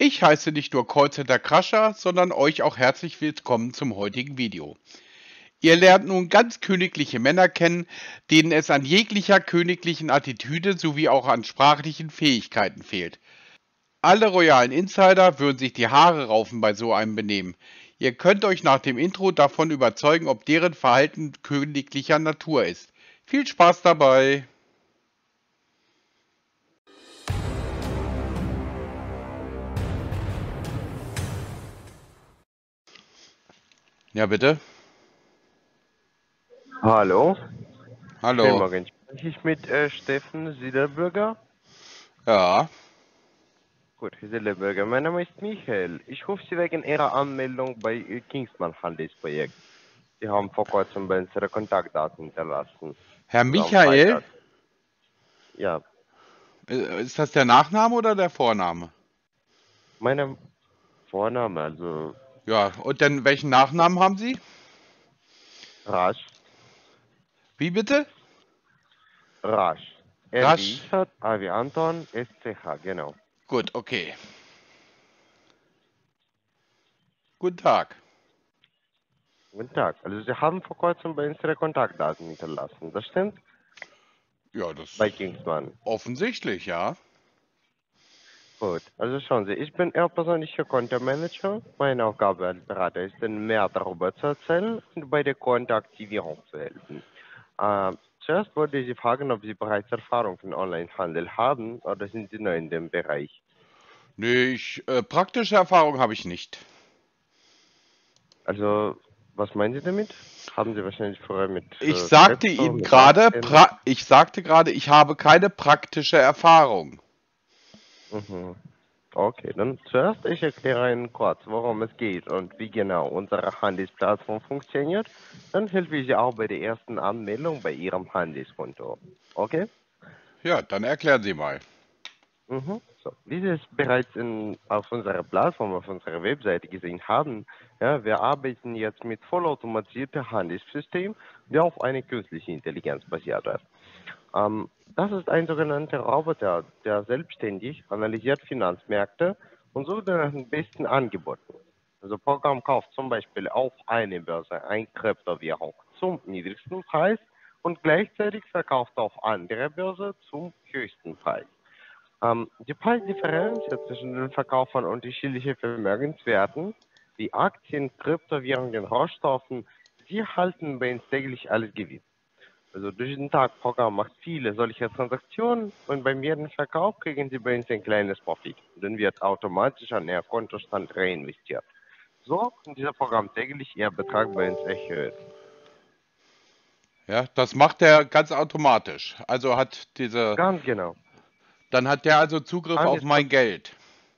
Ich heiße nicht nur Callcenter Crusher, sondern euch auch herzlich willkommen zum heutigen Video. Ihr lernt nun ganz königliche Männer kennen, denen es an jeglicher königlichen Attitüde sowie auch an sprachlichen Fähigkeiten fehlt. Alle royalen Insider würden sich die Haare raufen bei so einem Benehmen. Ihr könnt euch nach dem Intro davon überzeugen, ob deren Verhalten königlicher Natur ist. Viel Spaß dabei! Ja, bitte? Hallo, schönen Hallo. Morgen. Spreche ich mit Steffen Siederbürger? Ja. Gut, Herr Siederbürger, mein Name ist Michael. Ich rufe Sie wegen Ihrer Anmeldung bei Kingsman Handelsprojekt. Sie haben vor kurzem bei uns Ihre Kontaktdaten hinterlassen. Herr Also am Michael? Freitag. Ja, Ist das der Nachname oder der Vorname? mein Vorname, also Ja, und dann welchen Nachnamen haben Sie? Rasch. Wie bitte? Rasch. R wie Rasch. Richard, A wie Anton, SCH, genau. Gut, okay. Guten Tag. Guten Tag. Also Sie haben vor kurzem bei uns Ihre Kontaktdaten hinterlassen. Das stimmt? Ja, das Bei Kingsman. offensichtlich, ja. Gut, also schauen Sie, ich bin Ihr persönlicher Kontomanager. Meine Aufgabe als Berater ist, Ihnen mehr darüber zu erzählen und bei der Kontoaktivierung zu helfen. Zuerst wollte ich Sie fragen, ob Sie bereits Erfahrung im Onlinehandel haben oder sind Sie neu in dem Bereich? Nee, praktische Erfahrung habe ich nicht. Also, was meinen Sie damit? Haben Sie wahrscheinlich vorher mit Ich sagte Krypto, Ihnen mit gerade, Aktien? ich sagte gerade, ich habe keine praktische Erfahrung. Mhm. Okay, dann zuerst ich erkläre Ihnen kurz, worum es geht und wie genau unsere Handelsplattform funktioniert. Dann helfe ich Sie auch bei der ersten Anmeldung bei Ihrem Handelskonto. Okay? Ja, dann erklären Sie mal. Mhm. So, wie Sie es bereits auf unserer Plattform, auf unserer Webseite gesehen haben, ja, wir arbeiten jetzt mit vollautomatisiertem Handelssystem, der auf eine künstliche Intelligenz basiert ist. Das ist ein sogenannter Roboter, der selbstständig analysiert Finanzmärkte und sucht nach den besten Angeboten. Also Programm kauft zum Beispiel auf eine Börse eine Kryptowährung zum niedrigsten Preis und gleichzeitig verkauft auf andere Börse zum höchsten Preis. Die Preisdifferenz ja zwischen den Verkaufern unterschiedlicher Vermögenswerten wie Aktien, Kryptowährungen, Rohstoffen, die halten bei uns täglich alles gewiss. Also durch den Tag Programm macht viele solcher Transaktionen und beim jeden Verkauf kriegen Sie bei uns ein kleines Profit. Dann wird automatisch an Ihr Kontostand reinvestiert. So kann dieser Programm täglich Ihr Betrag bei uns erhöht. Ja, das macht er ganz automatisch. Also Ganz genau. dann hat der also Zugriff auf mein Handelsprozess, Geld.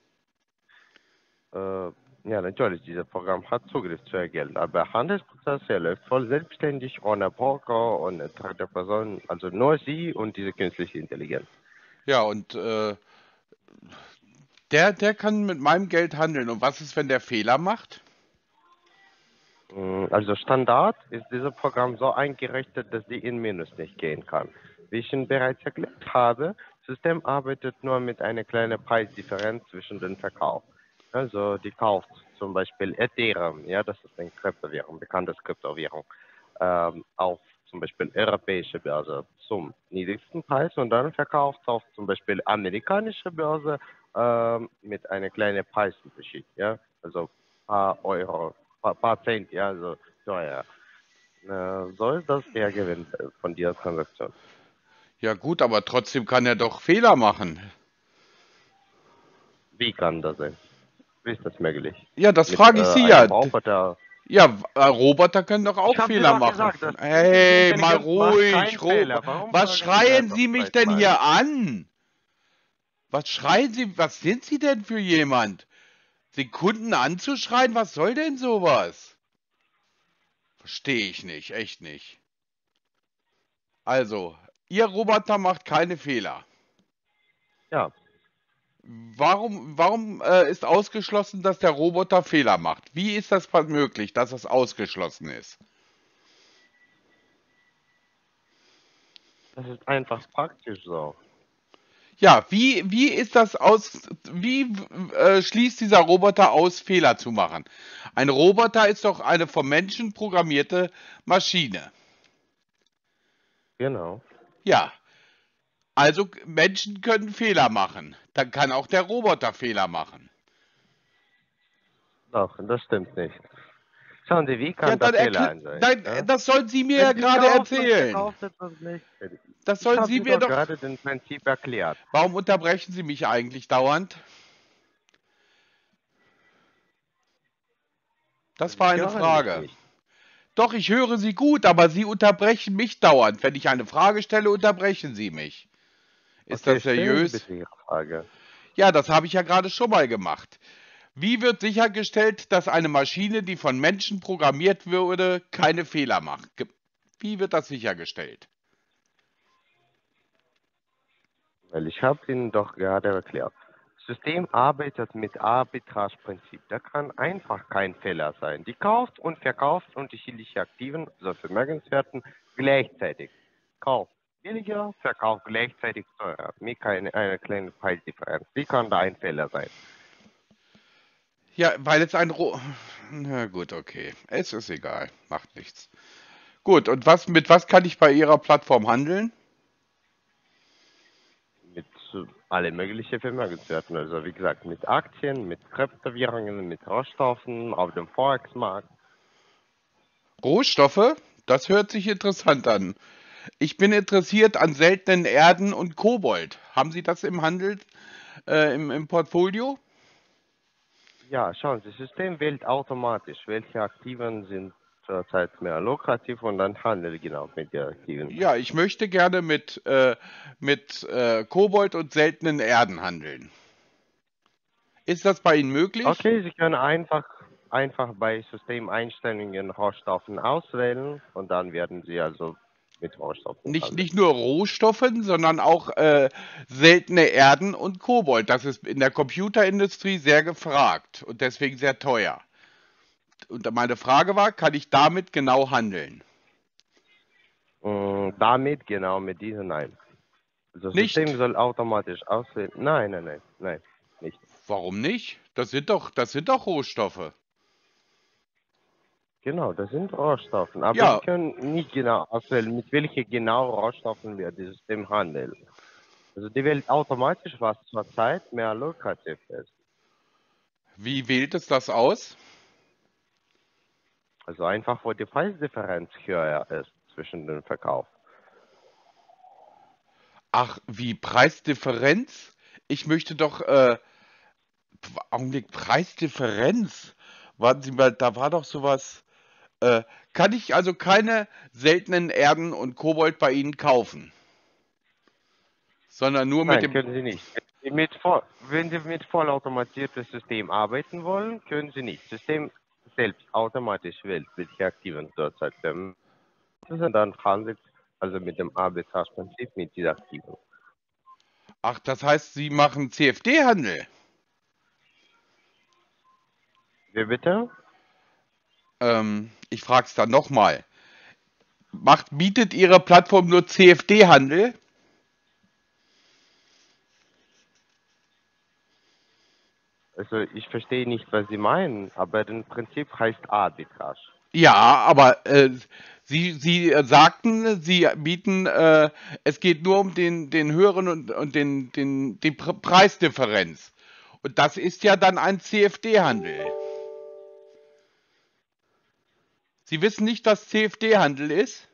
ja natürlich, dieses Programm hat Zugriff zu Ihr Geld, aber Handelsprozess er läuft voll selbstständig, ohne Broker, ohne dritte Person, also nur Sie und diese künstliche Intelligenz. Ja, und der kann mit meinem Geld handeln. Und was ist, wenn der Fehler macht? Also Standard ist dieses Programm so eingerichtet, dass die in Minus nicht gehen kann. Wie ich Ihnen bereits erklärt habe, das System arbeitet nur mit einer kleinen Preisdifferenz zwischen den Verkauf. Also die kauft zum Beispiel Ethereum, ja, das ist eine Kryptowährung, bekanntes Kryptowährung, auf zum Beispiel europäische Börse zum niedrigsten Preis und dann verkauft auf zum Beispiel amerikanische Börse mit einem kleinen Preisunterschied, ja, also paar Euro, paar Cent, ja, also teuer. So ist das der Gewinn von dieser Transaktion. Ja gut, aber trotzdem kann er doch Fehler machen. Wie kann das sein? Wie ist das möglich? Ja, das Mit frage ich Sie ja. einem Roboter. Ja, Roboter können doch Ich auch habe dir Fehler doch machen. gesagt, dass künstliche Hey, mal Intelligenz macht ruhig, keinen Fehler. Warum Was fragen Sie schreien das Sie zum mich zweiten denn Mal? hier an? Was schreien Sie, was sind Sie denn für jemand? Sekunden anzuschreien, was soll denn sowas? Verstehe ich nicht, echt nicht. Also, Ihr Roboter macht keine Fehler. Ja, Warum ist ausgeschlossen, dass der Roboter Fehler macht? Wie ist das möglich, dass es ausgeschlossen ist? das ist einfach praktisch so. Ja, wie ist das aus, wie schließt dieser Roboter aus, Fehler zu machen? Ein Roboter ist doch eine vom Menschen programmierte Maschine. Genau. Ja, also Menschen können Fehler machen. Dann kann auch der Roboter Fehler machen. Doch, das stimmt nicht. Schauen Sie, wie Ja, kann der dann Fehler erklärt, ein sein? nein, Ja? das sollen Sie mir ja Wenn Sie gerade kaufen und erzählen. verkaufen etwas nicht. Das Ich sollen habe Sie Sie mir doch doch. gerade den Prinzip erklärt. Warum unterbrechen Sie mich eigentlich dauernd? Das Sie war eine hören mich Frage. nicht. Doch, ich höre Sie gut, aber Sie unterbrechen mich dauernd. Wenn ich eine Frage stelle, unterbrechen Sie mich. Ist Okay, das stellen Sie seriös? bitte Ihre Frage. Ja, das habe ich ja gerade schon mal gemacht. Wie wird sichergestellt, dass eine Maschine, die von Menschen programmiert wurde, keine Fehler macht? Wie wird das sichergestellt? Weil ich habe Ihnen doch gerade erklärt. Das System arbeitet mit Arbitrageprinzip. Da kann einfach kein Fehler sein. Die kauft und verkauft unterschiedliche Aktiven, also Vermögenswerten, gleichzeitig. Kauft billiger, verkauft gleichzeitig teurer. Mir keine eine kleine Preisdifferenz. Wie kann da ein Fehler sein? Ja, weil es ein Na gut, okay. Es ist egal. Macht nichts. Gut, und mit was kann ich bei Ihrer Plattform handeln? Mit alle möglichen Vermögenswerten. Also wie gesagt, mit Aktien, mit Kryptowährungen, mit Rohstoffen auf dem Forex-Markt. Rohstoffe? Das hört sich interessant an. Ich bin interessiert an seltenen Erden und Kobold. Haben Sie das im Handel, im Portfolio? Ja, schauen Sie, das System wählt automatisch, welche Aktiven sind zurzeit mehr lukrativ und dann handelt genau mit den Aktiven. Ja, ich möchte gerne mit Kobold und seltenen Erden handeln. Ist das bei Ihnen möglich? Okay, Sie können einfach bei Systemeinstellungen Rohstoffen auswählen und dann werden Sie also mit Rohstoffen handeln. Nicht nur Rohstoffen, sondern auch seltene Erden und Kobold. Das ist in der Computerindustrie sehr gefragt und deswegen sehr teuer. Und meine Frage war, kann ich damit genau handeln? Damit genau mit diesen nein. Also das System Nicht. soll automatisch auswählen. Nein, nicht. Warum nicht? Das sind doch Rohstoffe. Genau, das sind Rohstoffe. Aber Sie Ja, können nicht genau auswählen, mit welchen genau Rohstoffen wir das System handeln. Also die wählt automatisch, was zurzeit mehr lukrativ ist. wie wählt es das aus? Also einfach, wo die Preisdifferenz höher ist zwischen dem Verkauf. Ach, wie Preisdifferenz? Ich möchte doch, Augenblick, Preisdifferenz. Warten Sie mal, da war doch sowas. Kann ich also keine seltenen Erden und Kobold bei Ihnen kaufen, sondern nur mit Nein, dem. können Sie nicht. Wenn Sie mit vollautomatisiertem System arbeiten wollen, können Sie nicht. Das System selbst automatisch wählt, welche Aktiven zurzeit sind. Dann handelt also mit dem Arbitrageprinzip mit dieser Aktiven. Ach, das heißt, Sie machen CFD-Handel. Wie bitte? Ich frage es dann nochmal. Bietet Ihre Plattform nur CFD-Handel? Also ich verstehe nicht, was Sie meinen, aber im Prinzip heißt Arbitrage. Ja, aber Sie sagten, Sie bieten, es geht nur um den höheren und die Preisdifferenz. Und das ist ja dann ein CFD-Handel. Sie wissen nicht, was CFD-Handel ist?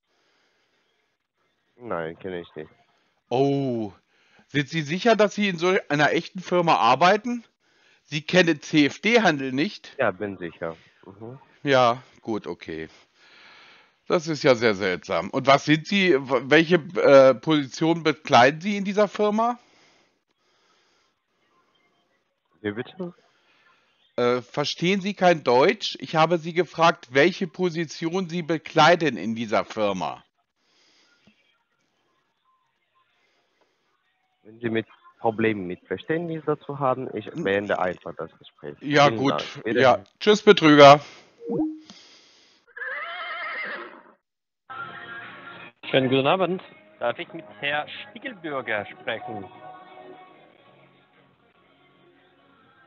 Nein, kenne ich nicht. Oh, sind Sie sicher, dass Sie in so einer echten Firma arbeiten? Sie kennen CFD-Handel nicht? Ja, bin sicher. Ja, gut, okay. Das ist ja sehr seltsam. Und was sind Sie, welche Position bekleiden Sie in dieser Firma? Wie bitte? Verstehen Sie kein Deutsch? Ich habe Sie gefragt, welche Position Sie bekleiden in dieser Firma. Wenn Sie mit Problemen mit Verständnis dazu haben, ich beende einfach das Gespräch. Ja, Vielen gut. Dank. Ja. Wiederhören. Tschüss, Betrüger. Schönen guten Abend. Darf ich mit Herrn Spiegelbürger sprechen?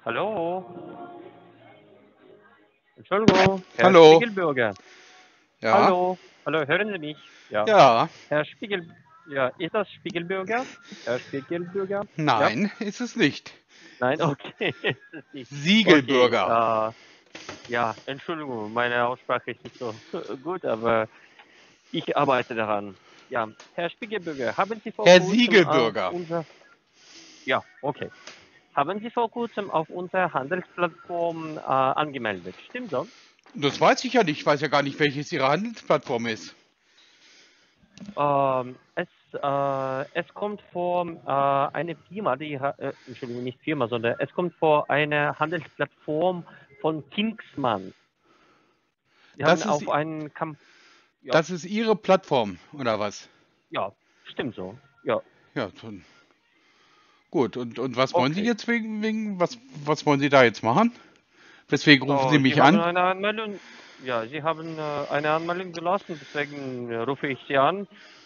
Hallo, Entschuldigung, Herr Hallo. Spiegelbürger. Ja. Hallo, hallo, hören Sie mich? Ja, Ja. Herr Spiegel, ja, ist das Spiegelbürger? Herr Spiegelbürger? Ja, Nein, ist es nicht. nein, okay, ist es nicht. Okay, Siegelbürger. ja, Entschuldigung, meine Aussprache ist nicht so gut, aber ich arbeite daran. Ja, Herr Spiegelbürger, haben Sie vor Herr kurzem auf Siegelbürger. ja, okay. Haben Sie vor kurzem auf unserer Handelsplattform angemeldet? Stimmt so? Das weiß ich ja nicht. Ich weiß ja gar nicht, welches Ihre Handelsplattform ist. Es kommt vor eine Firma, Entschuldigung, nicht Firma, sondern es kommt vor eine Handelsplattform von Kingsman. Die haben Das ist, auf einen Kampf, ja, das ist Ihre Plattform, oder was? ja, stimmt so. Ja, Ja, gut. Und was wollen Sie okay. jetzt was wollen Sie da jetzt machen? Weswegen rufen Sie Sie mich haben an? eine Anmeldung, ja, Sie haben eine Anmeldung gelassen, deswegen rufe ich Sie an,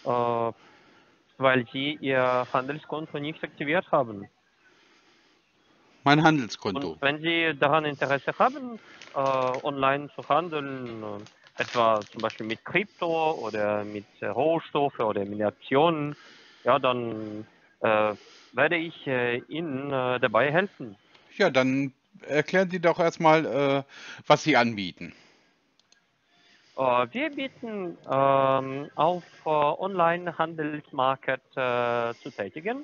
weil Sie Ihr Handelskonto nicht aktiviert haben. Mein Und Handelskonto. wenn Sie daran Interesse haben, online zu handeln, etwa zum Beispiel mit Krypto oder mit Rohstoffe oder mit Aktionen, ja, dann werde ich Ihnen dabei helfen. Ja, dann erklären Sie doch erstmal, was Sie anbieten. Wir bieten auf Online-Handelsmarket zu tätigen.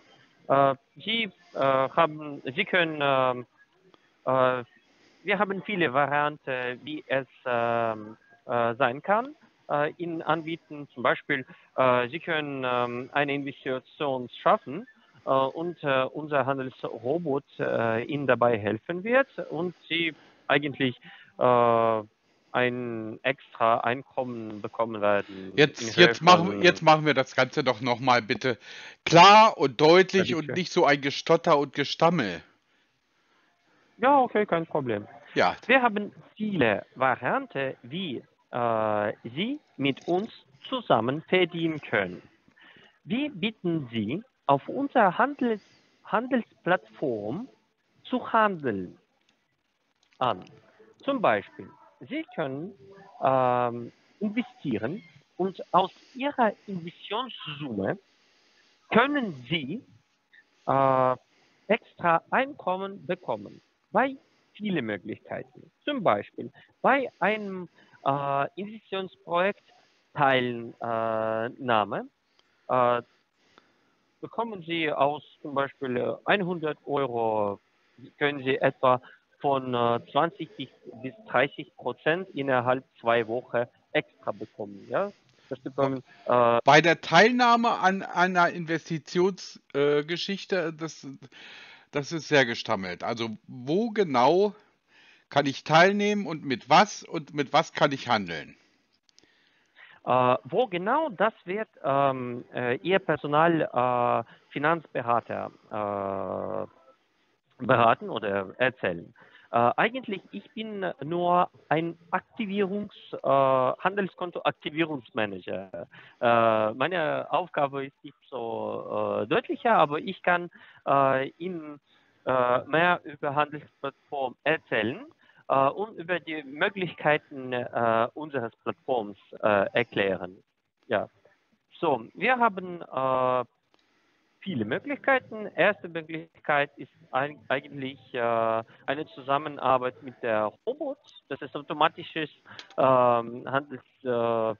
Sie können äh, wir haben viele Varianten, wie es sein kann. Ihnen anbieten, zum Beispiel, Sie können eine Investition schaffen und unser Handelsrobot Ihnen dabei helfen wird und Sie eigentlich ein extra Einkommen bekommen werden in Höhe Jetzt von, machen wir das Ganze doch nochmal bitte klar und ja, deutlich und bitte. nicht so ein Gestotter und Gestammel. Ja, okay, kein Problem. Ja, Wir haben viele Varianten, wie Sie mit uns zusammen verdienen können. Wir bieten Sie auf unserer Handelsplattform zu handeln an. Zum Beispiel, Sie können investieren und aus Ihrer Investitionssumme können Sie äh, extra Einkommen bekommen. Bei viele Möglichkeiten. Zum Beispiel bei einem Investitionsprojekt Teilnahme äh, bekommen Sie aus zum Beispiel 100 € können Sie etwa von 20 bis 30% innerhalb 2 Wochen extra bekommen. Ja? Das bekommen bei der Teilnahme an einer Investitionsgeschichte, das ist sehr gestammelt. Also wo genau kann ich teilnehmen und mit was kann ich handeln? Wo genau, das wird Ihr Personal Finanzberater beraten oder erzählen. Eigentlich, ich bin nur ein Handelskonto-Aktivierungsmanager. Meine Aufgabe ist nicht so deutlicher, aber ich kann Ihnen mehr über Handelsplattform erzählen und über die Möglichkeiten unseres Plattforms erklären. Ja, so, wir haben viele Möglichkeiten. Erste Möglichkeit ist eigentlich eine Zusammenarbeit mit der Robot. Das ist automatisches Handelsinstrument,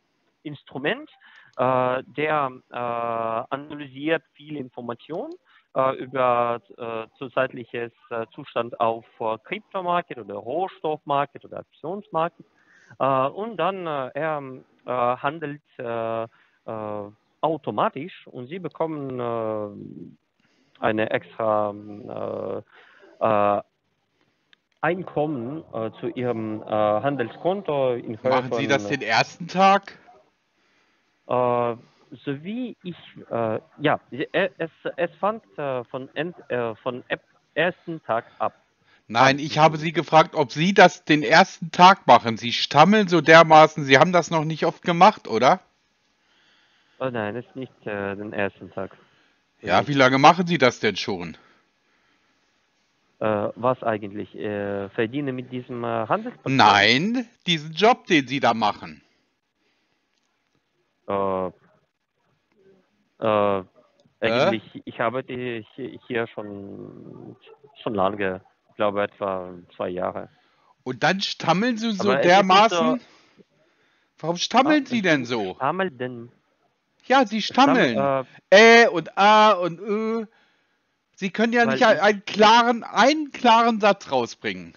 der analysiert viele Informationen über zurzeitige Zustand auf Kryptomarkt oder Rohstoffmarkt oder Aktionsmarkt. Und dann er handelt automatisch und Sie bekommen eine extra Einkommen zu Ihrem Handelskonto in Höhe Machen Sie das von den ersten Tag? sowie ich ja es fängt von ersten Tag ab Nein, an. ich habe Sie Entschuldigung. gefragt, ob Sie das den ersten Tag machen. Sie stammeln so dermaßen, Sie haben das noch nicht oft gemacht, oder? Oh nein, es ist nicht den ersten Tag. Ja, Nicht. wie lange machen Sie das denn schon? Was eigentlich? Verdiene mit diesem Handelsplattform? Nein, diesen Job, den Sie da machen. Äh, eigentlich, ich arbeite hier schon lange, ich glaube etwa 2 Jahre. Und dann stammeln Sie so Aber es ist nicht so, dermaßen. Warum stammeln Sie denn so? Stammel, denn Ja, Sie Stammel, stammeln. Und A und Ö. Sie können ja weil nicht einen klaren Satz rausbringen.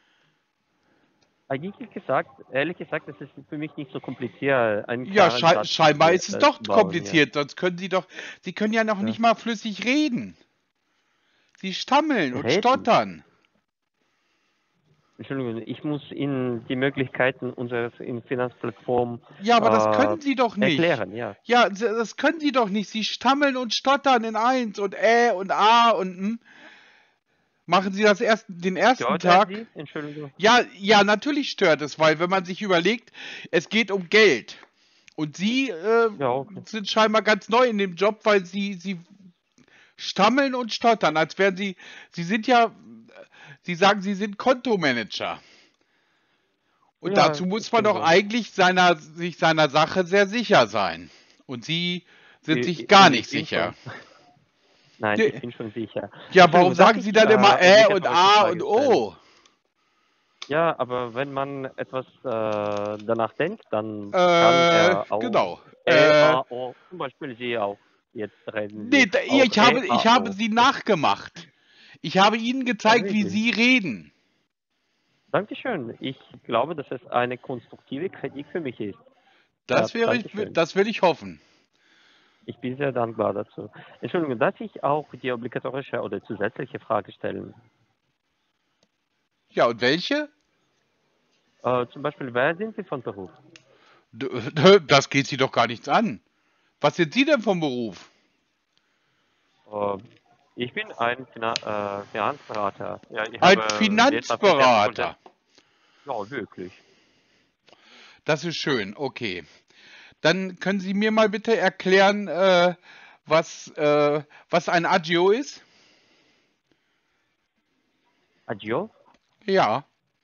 ehrlich gesagt, das ist für mich nicht so kompliziert, einen Ja, klaren Satz scheinbar ist es doch zu bauen, ja. kompliziert. Sonst können Sie können ja noch nicht Ja. mal flüssig reden. Sie stammeln und Reden. stottern. Entschuldigung, ich muss Ihnen die Möglichkeiten unserer Finanzplattform Ja, aber das können Sie doch nicht. erklären, ja. Ja, das können Sie doch nicht. Sie stammeln und stottern in eins und und A und Machen Sie das den ersten Stört er Tag? Sie? Entschuldigung. Ja, natürlich stört es, weil wenn man sich überlegt, es geht um Geld. Und Sie Ja, okay. sind scheinbar ganz neu in dem Job, weil Sie stammeln und stottern, als wären Sie sind ja, Sie sagen, Sie sind Kontomanager. Und Ja, dazu muss ich man bin doch so. eigentlich sich seiner Sache sehr sicher sein. Und Sie sind sich gar Und nicht ich bin sicher. schon. Nein, ich Die- bin schon sicher. Ja, warum Entschuldigung, darf sagen ich Sie dann immer und obligatorische A und Frage stellen? O? Ja, aber wenn man etwas danach denkt, dann kann er auch Genau. A, O, zum Beispiel Sie auch. Jetzt reden Nee, Sie auch A, ich habe O. Sie nachgemacht. Ich habe Ihnen Ja, gezeigt, wie wirklich. Sie reden. Dankeschön. Ich glaube, dass es eine konstruktive Kritik für mich ist. Ja, Dankeschön. Das will ich hoffen. Ich bin sehr dankbar dazu. Entschuldigung, darf ich auch die obligatorische oder zusätzliche Frage stellen? Ja, und welche? Zum Beispiel, wer sind Sie von Beruf? Das geht Sie doch gar nichts an. Was sind Sie denn vom Beruf? Äh, Ich bin ein Finanzberater. Ja, ich Ein habe Wirtschaft und Fakultät. Finanzberater. Ja, wirklich. Das ist schön, okay. Dann können Sie mir mal bitte erklären, was ein Agio ist? Agio? Ja,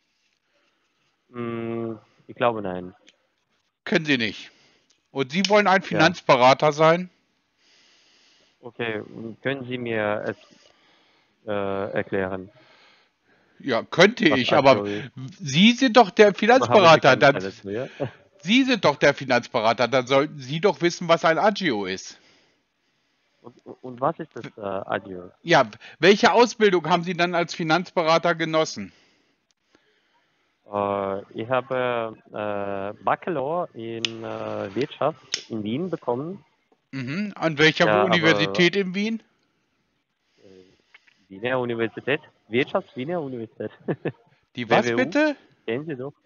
Ich glaube nein. können Sie nicht. Und Sie wollen ein Ja, Finanzberater sein? okay. Können Sie mir es erklären, Ja, könnte was ich, aber Agio ist? Sie sind doch der Oder haben Sie Finanzberater. keine Zeit dazu, ja? Sie sind doch der Finanzberater. Dann sollten Sie doch wissen, was ein Agio ist. Und was ist das Agio? Ja, welche Ausbildung haben Sie dann als Finanzberater genossen? Ich habe Bachelor in Wirtschaft in Wien bekommen. Mhm. An welcher Ja, aber Universität in Wien? Wiener Universität, Wirtschafts-Wiener Universität. Die was WWU, bitte? kennen Sie doch.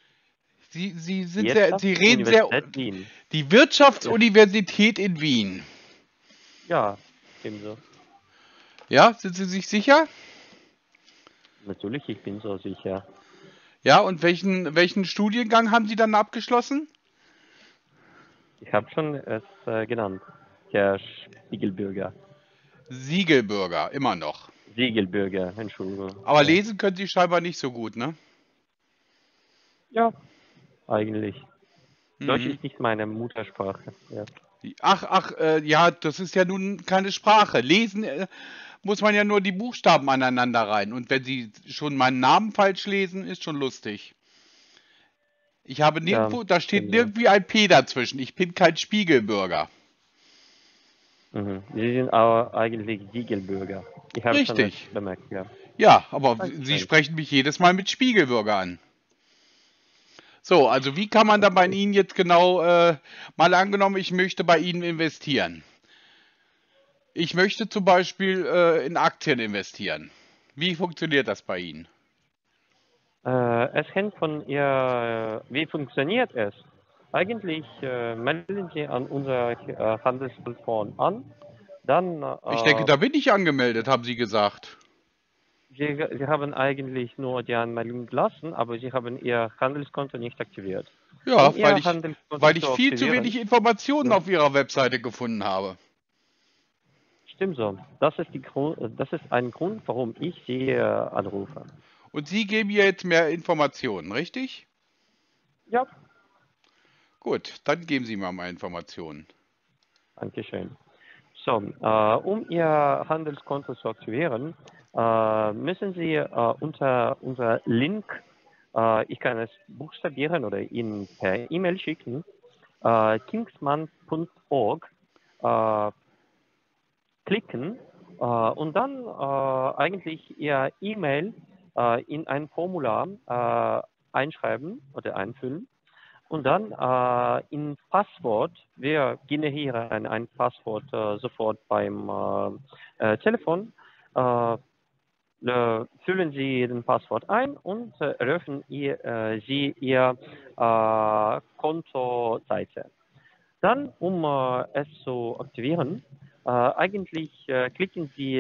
Sie reden sehr. Wirtschaftsuniversität Wien. Die Ja, Wirtschaftsuniversität in Wien. ja, ebenso. Ja, sind Sie sich sicher? Natürlich, ich bin so sicher. Ja, und welchen Studiengang haben Sie dann abgeschlossen? Ich habe schon es genannt. Herr Spiegelbürger. Siegelbürger, immer noch. Siegelbürger, Entschuldigung. Aber Ja, lesen können Sie scheinbar nicht so gut, ne? ja, eigentlich. Deutsch Mhm. ist nicht meine Muttersprache. Ja. Ja, das ist ja nun keine Sprache. Lesen muss man ja nur die Buchstaben aneinander rein. Und wenn Sie schon meinen Namen falsch lesen, ist schon lustig. Ich habe Ja, nirgendwo, da steht ebenso. nirgendwie ein P dazwischen. Ich bin kein Spiegelbürger. Mhm. Sie sind aber eigentlich Siegelbürger. Ich habe schon das Richtig. bemerkt, ja. Ja, aber Sie Dankeschön. sprechen mich jedes Mal mit Spiegelbürger an. So, also wie kann man da bei Okay. Ihnen jetzt genau, mal angenommen, ich möchte bei Ihnen investieren. Ich möchte zum Beispiel in Aktien investieren. Wie funktioniert das bei Ihnen? Es hängt von wie funktioniert es? Eigentlich melden Sie an unserer Handelsplattform an, dann Ich denke, da bin ich angemeldet, haben Sie gesagt. Sie haben eigentlich nur die Anmeldung gelassen, aber Sie haben Ihr Handelskonto nicht aktiviert. Um Ja, Ihr Handelskonto weil ich zu viel zu wenig aktivieren, Informationen ja, auf Ihrer Webseite gefunden habe. Stimmt so. Das ist ein Grund, warum ich Sie anrufe. Und Sie geben mir jetzt mehr Informationen, richtig? Ja, Gut, dann geben Sie mir mal Informationen. danke schön. So, um Ihr Handelskonto zu aktivieren, müssen Sie unter unser Link, ich kann es buchstabieren oder Ihnen per E-Mail schicken, kingsman.org klicken und dann eigentlich Ihr E-Mail in ein Formular einschreiben oder einfüllen und dann in Passwort, wir generieren ein Passwort sofort beim Telefon, füllen Sie den Passwort ein und eröffnen Sie Ihr Kontoseite. Dann, um es zu aktivieren, eigentlich klicken Sie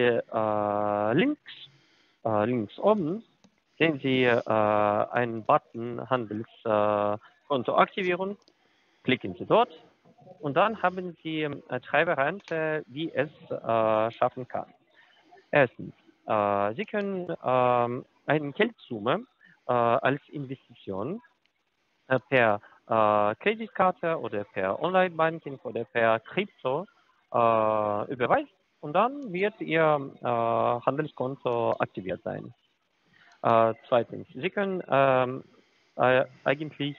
links oben, sehen Sie einen Button Handelskonto aktivieren, klicken Sie dort und dann haben Sie drei Varianten, wie es schaffen kann. Erstens, Sie können eine Geldsumme als Investition per Kreditkarte oder per Online-Banking oder per Krypto überweisen und dann wird Ihr Handelskonto aktiviert sein. Zweitens, Sie können eigentlich,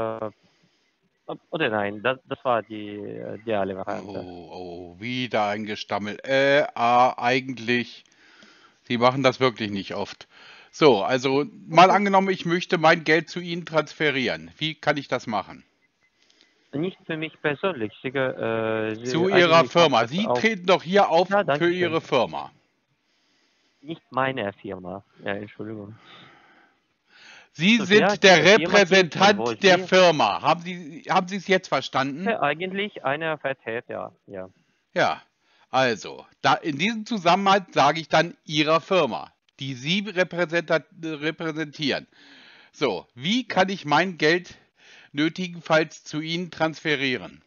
oder nein, das war die ideale Variante. Oh, wieder ein Gestammel. Eigentlich. Sie machen das wirklich nicht oft. So, also mal angenommen, ich möchte mein Geld zu Ihnen transferieren. Wie kann ich das machen? Nicht für mich persönlich. Zu Sie Ihrer eigentlich macht Firma. das Sie auch. treten doch hier auf Ja, für danke schön. Ihre Firma. Nicht meine Firma. Ja, Entschuldigung. Sie So, ja, sind der Firma Kingsman, wo Repräsentant der Sie Firma. Haben Sie es jetzt verstanden? eigentlich eine Vertreter, ja. Ja. Also, da in diesem Zusammenhang sage ich dann Ihrer Firma, die Sie repräsentieren. So, wie kann ich mein Geld nötigenfalls zu Ihnen transferieren?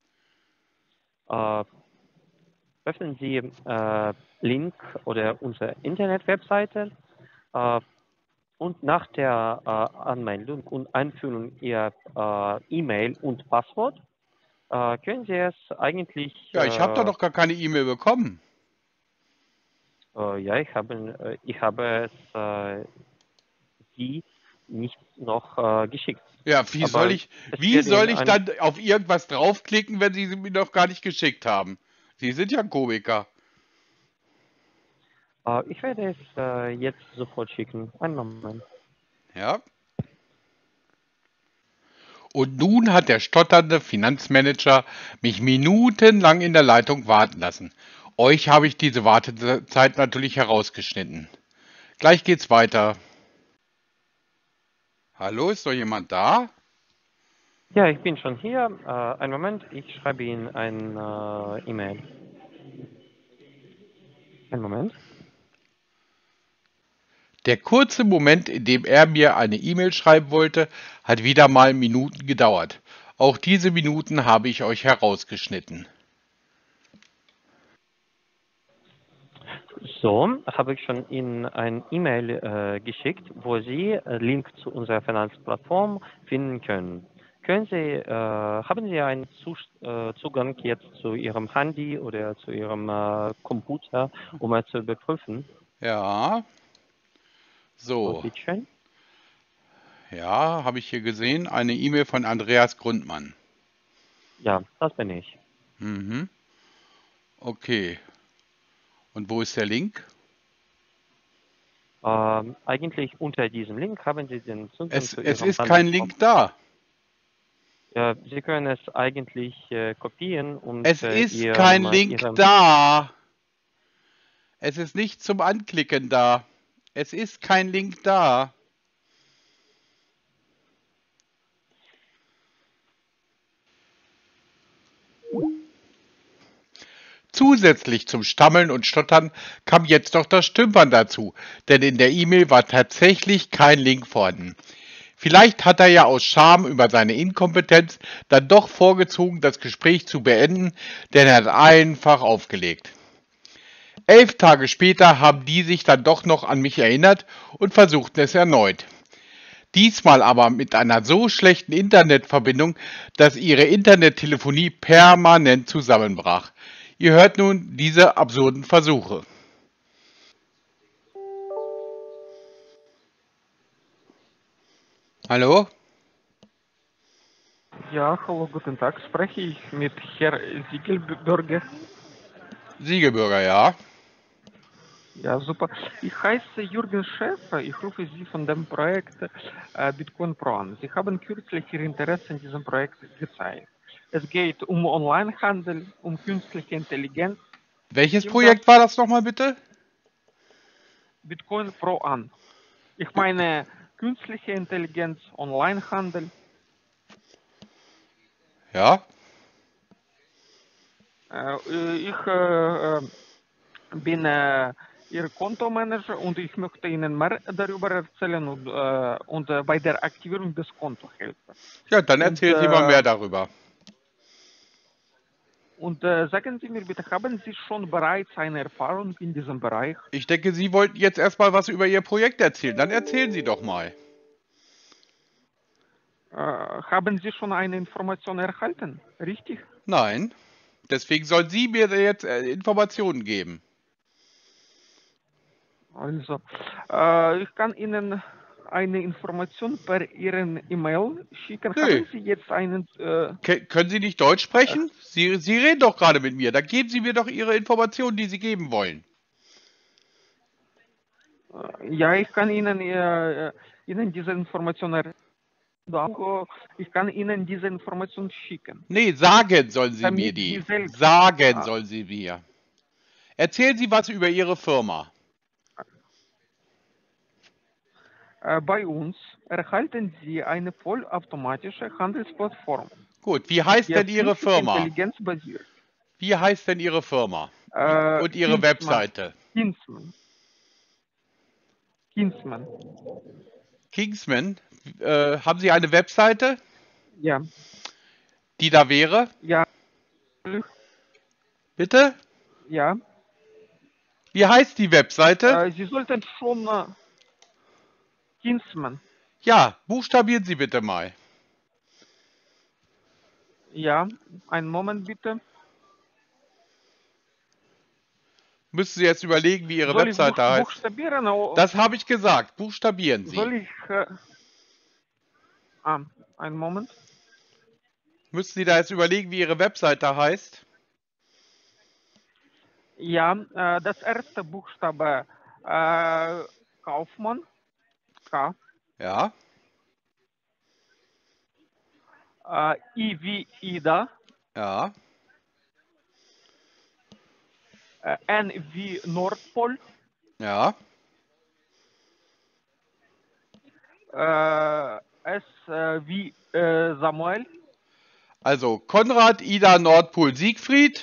Äh, öffnen Sie Link oder unsere Internetwebseite äh, und nach der Anmeldung und Einfüllung Ihr E-Mail und Passwort können Sie es eigentlich, Ja, ich habe da noch gar keine E-Mail bekommen. ja, ich habe es Sie nicht noch geschickt. Ja, Aber es wie wird soll in ich ein, dann auf irgendwas draufklicken, wenn Sie sie mir noch gar nicht geschickt haben? Sie sind ja Komiker. ich werde es jetzt sofort schicken. Einen Moment. Ja. Und nun hat der stotternde Finanzmanager mich minutenlang in der Leitung warten lassen. Euch habe ich diese Wartezeit natürlich herausgeschnitten. Gleich geht's weiter. Hallo, ist doch jemand da? Ja, ich bin schon hier. Einen Moment, ich schreibe Ihnen ein E-Mail. Einen Moment. Der kurze Moment, in dem er mir eine E-Mail schreiben wollte, hat wieder mal Minuten gedauert. Auch diese Minuten habe ich euch herausgeschnitten. So, habe ich schon Ihnen ein E-Mail geschickt, wo Sie Link zu unserer Finanzplattform finden können. Haben Sie einen Zugang jetzt zu Ihrem Handy oder zu Ihrem Computer, um es zu überprüfen? Ja, So, so. bitteschön. Ja, habe ich hier gesehen. Eine E-Mail von Andreas Grundmann. Ja, das bin ich. Mhm. Okay. Und wo ist der Link? Eigentlich unter diesem Link haben Sie den Zugang zu Es Ihrem ist kein Handelskonto. Link da. Sie können es eigentlich kopieren und Es ist kein Link Ihrem. da. Es ist nicht zum Anklicken da. Es ist kein Link da. Zusätzlich zum Stammeln und Stottern kam jetzt noch das Stümpern dazu, denn in der E-Mail war tatsächlich kein Link vorhanden. Vielleicht hat er ja aus Scham über seine Inkompetenz dann doch vorgezogen, das Gespräch zu beenden, denn er hat einfach aufgelegt. 11 Tage später haben die sich dann doch noch an mich erinnert und versuchten es erneut. Diesmal aber mit einer so schlechten Internetverbindung, dass ihre Internettelefonie permanent zusammenbrach. Ihr hört nun diese absurden Versuche. Hallo? Ja, hallo, guten Tag. Spreche ich mit Herr Siegelbürger? Siegelbürger, ja. Ja, super. Ich heiße Jürgen Schäfer. Ich rufe Sie von dem Projekt Bitcoin Pro an. Sie haben kürzlich Ihr Interesse an diesem Projekt gezeigt. Es geht um Onlinehandel, um künstliche Intelligenz. Welches Stimmt das? Projekt war das nochmal bitte? Bitcoin Pro an. Ich meine künstliche Intelligenz, Onlinehandel. Ja. Ich bin Ihr Kontomanager und ich möchte Ihnen mehr darüber erzählen und bei der Aktivierung des Kontos helfen. Ja, dann Und, erzählen Sie mal mehr darüber. Sagen Sie mir bitte, haben Sie schon bereits eine Erfahrung in diesem Bereich? Ich denke, Sie wollten jetzt erstmal was über Ihr Projekt erzählen. Dann erzählen Sie doch mal. Haben Sie schon eine Information erhalten? Richtig? Nein. Deswegen sollen Sie mir jetzt Informationen geben. Also, ich kann Ihnen eine Information per Ihren E-Mail schicken. Nö. Haben Sie jetzt einen... Können Sie nicht Deutsch sprechen? Sie reden doch gerade mit mir. Dann geben Sie mir doch Ihre Informationen, die Sie geben wollen. Ja, ich kann Ihnen diese Information ich kann Ihnen diese Information schicken. Nee, sagen sollen Sie mir Damit Sie die. selbst Sagen sollen Sie mir. Erzählen Sie was über Ihre Firma. bei uns erhalten Sie eine vollautomatische Handelsplattform, Gut, wie heißt die auf denn Ihre künstlicher Firma? Intelligenz basiert. Wie heißt denn Ihre Firma? Und Ihre Kinsman. Webseite? Kinsman. Kinsman. Kingsman? Haben Sie eine Webseite, Ja. die da wäre? Ja. Bitte? Ja. Wie heißt die Webseite? Sie sollten schon Kinsman. Ja, buchstabieren Sie bitte mal. Ja. Einen Moment bitte. Müssen Sie jetzt überlegen, wie Ihre Soll ich Webseite heißt. buchstabieren? Oder Das habe ich gesagt. Buchstabieren soll Sie. ich... einen Moment. Müssen Sie da jetzt überlegen, wie Ihre Webseite heißt? Ja, das erste Buchstabe Kaufmann, K, Ja, I wie Ida, ja. N wie Nordpol, Ja, S wie Samuel, also Konrad, Ida, Nordpol, Siegfried.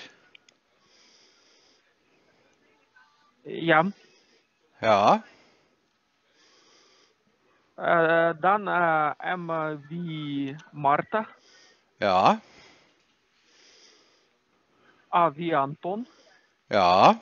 ja, Ja, dann M wie Martha, ja, A wie Anton ja.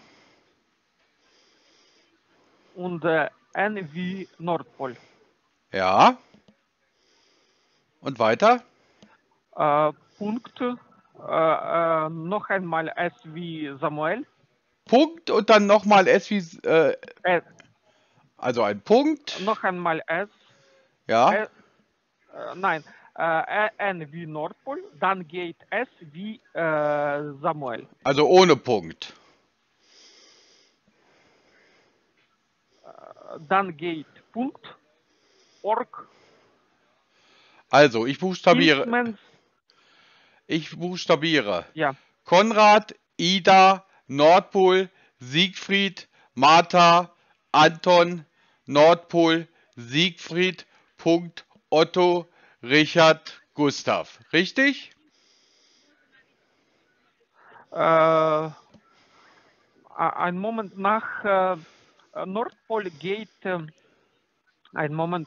und N wie Nordpol. Ja. Und weiter? Punkt, noch einmal S wie Samuel, Punkt und dann nochmal S wie, S, also ein Punkt. noch einmal S, Ja, nein, N wie Nordpol, dann geht S wie Samuel. also ohne Punkt. Dann geht Punkt, Org, Also ich buchstabiere. Kinsmans, Ich buchstabiere. ja, Konrad, Ida, Nordpol, Siegfried, Martha, Anton, Nordpol, Siegfried, Punkt, Otto, Richard, Gustav. Richtig? ein Moment nach Nordpol geht, ein Moment,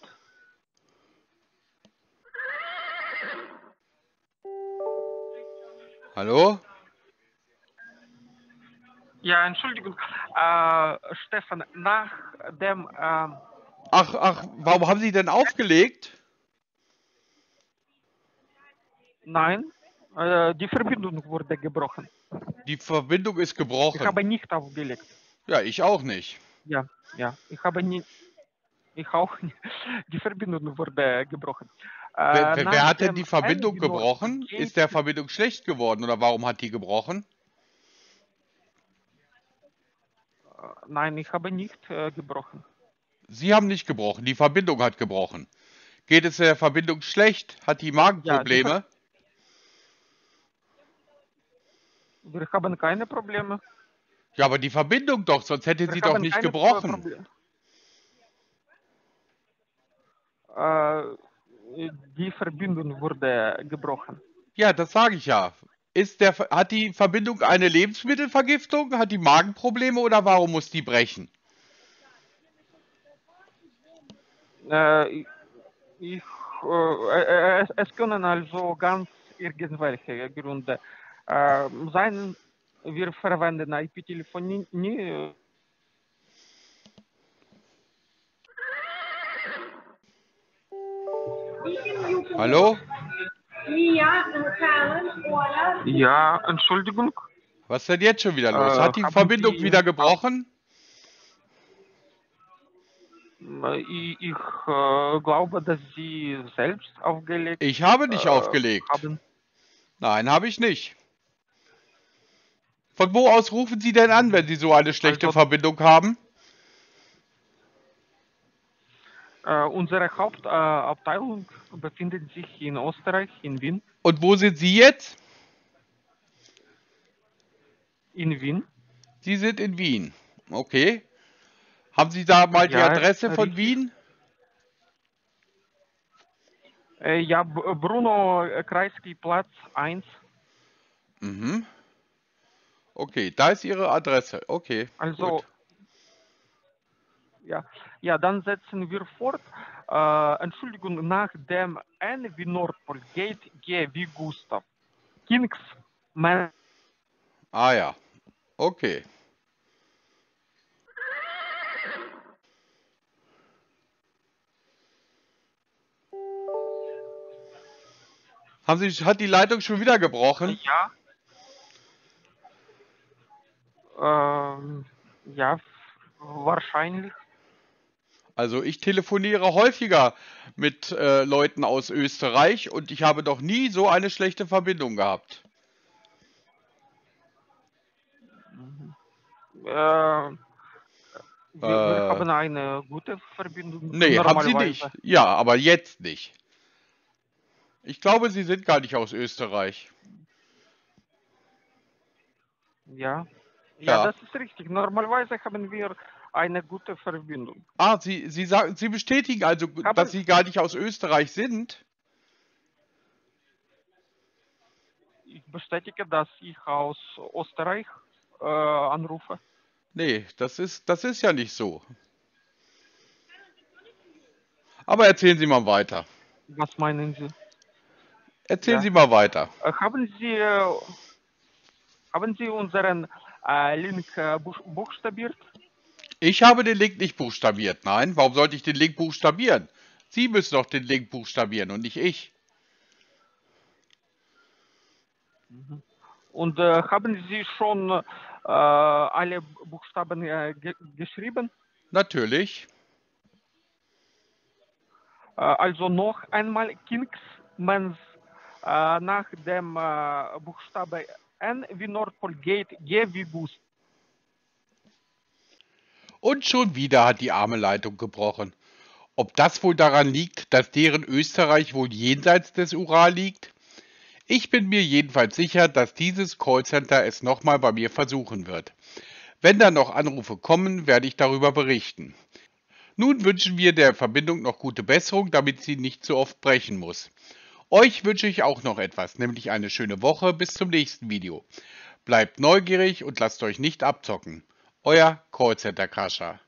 Hallo? Ja, Entschuldigung. Stefan, nach dem, Ach, warum haben Sie denn aufgelegt? nein, die Verbindung wurde gebrochen. Die Verbindung ist Ich gebrochen. habe nicht aufgelegt. Ja, ich auch nicht. Ja, ich habe nicht, ich auch nicht. Die Verbindung wurde gebrochen. Wer Nach hat denn die dem Verbindung N-Binor gebrochen? geht, Ist der Verbindung schlecht geworden oder warum hat die gebrochen? nein, ich habe nicht gebrochen. Sie haben nicht gebrochen, die Verbindung hat gebrochen. Geht es der Verbindung schlecht? Hat die Ja, Magenprobleme? wir haben keine Probleme. Ja, aber die Verbindung doch, sonst hätte Wir sie doch haben nicht keine gebrochen. Probleme. Die Verbindung wurde gebrochen. Ja, das sage ich ja. Hat die Verbindung eine Lebensmittelvergiftung? Hat die Magenprobleme oder warum muss die brechen? Es können also ganz irgendwelche Gründe sein. Wir verwenden IP-Telefonie. Hallo? Ja, Entschuldigung. Was ist denn jetzt schon wieder los? Hat die haben Verbindung Sie wieder gebrochen? Ich glaube, dass Sie selbst aufgelegt Ich habe nicht aufgelegt. haben. Nein, habe ich nicht. Von wo aus rufen Sie denn an, wenn Sie so eine schlechte Also- Verbindung haben? Unsere Hauptabteilung befindet sich in Österreich, in Wien. Und wo sind Sie jetzt? In Wien. Sie sind in Wien. Okay. Haben Sie da mal die Ja, Adresse von richtig. Wien? Ja, Bruno Kreisky, Platz 1. Mhm. Okay, da ist Ihre Adresse. Okay, Also, gut. ja, dann setzen wir fort. Entschuldigung, nach dem N wie Nordpol geht G wie Gustav. Kingsman. Ah ja, okay. Hat die Leitung schon wieder gebrochen? Ja. Ja, wahrscheinlich. Also ich telefoniere häufiger mit Leuten aus Österreich und ich habe noch nie so eine schlechte Verbindung gehabt. Wir Äh, haben eine gute Verbindung Nee, haben Sie normalerweise. nicht. Ja, aber jetzt nicht. Ich glaube, Sie sind gar nicht aus Österreich. Ja. Ja, Ja. das ist richtig. Normalerweise haben wir eine gute Verbindung. Ah, Sie bestätigen also, dass Sie gar nicht aus Österreich sind? Ich bestätige, dass ich aus Österreich anrufe. Nee, das ist ja nicht so. Aber erzählen Sie mal weiter. Was meinen Sie? Erzählen Ja. Sie mal weiter. Haben Sie unseren Link buchstabiert? Ich habe den Link nicht buchstabiert. Nein, warum sollte ich den Link buchstabieren? Sie müssen doch den Link buchstabieren und nicht ich. Und haben Sie schon alle Buchstaben geschrieben? Natürlich. Also noch einmal Kingsmans nach dem Buchstabe N wie Nordpol geht G wie Gustav. Und schon wieder hat die arme Leitung gebrochen. Ob das wohl daran liegt, dass deren Österreich wohl jenseits des Ural liegt? Ich bin mir jedenfalls sicher, dass dieses Callcenter es nochmal bei mir versuchen wird. Wenn da noch Anrufe kommen, werde ich darüber berichten. Nun wünschen wir der Verbindung noch gute Besserung, damit sie nicht so oft brechen muss. Euch wünsche ich auch noch etwas, nämlich eine schöne Woche bis zum nächsten Video. Bleibt neugierig und lasst euch nicht abzocken. Euer Callcenter Crusher.